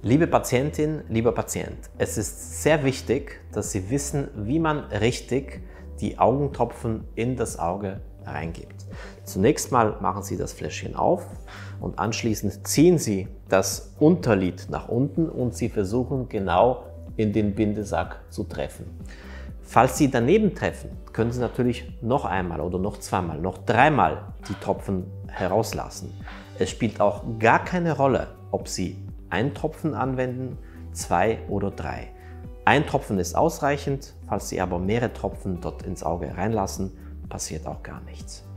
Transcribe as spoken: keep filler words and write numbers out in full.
Liebe Patientin, lieber Patient, es ist sehr wichtig, dass Sie wissen, wie man richtig die Augentropfen in das Auge reingibt. Zunächst mal machen Sie das Fläschchen auf und anschließend ziehen Sie das Unterlid nach unten und Sie versuchen genau in den Bindesack zu treffen. Falls Sie daneben treffen, können Sie natürlich noch einmal oder noch zweimal, noch dreimal die Tropfen herauslassen. Es spielt auch gar keine Rolle, ob Sie einen Tropfen anwenden, zwei oder drei. Ein Tropfen ist ausreichend, falls Sie aber mehrere Tropfen dort ins Auge reinlassen, passiert auch gar nichts.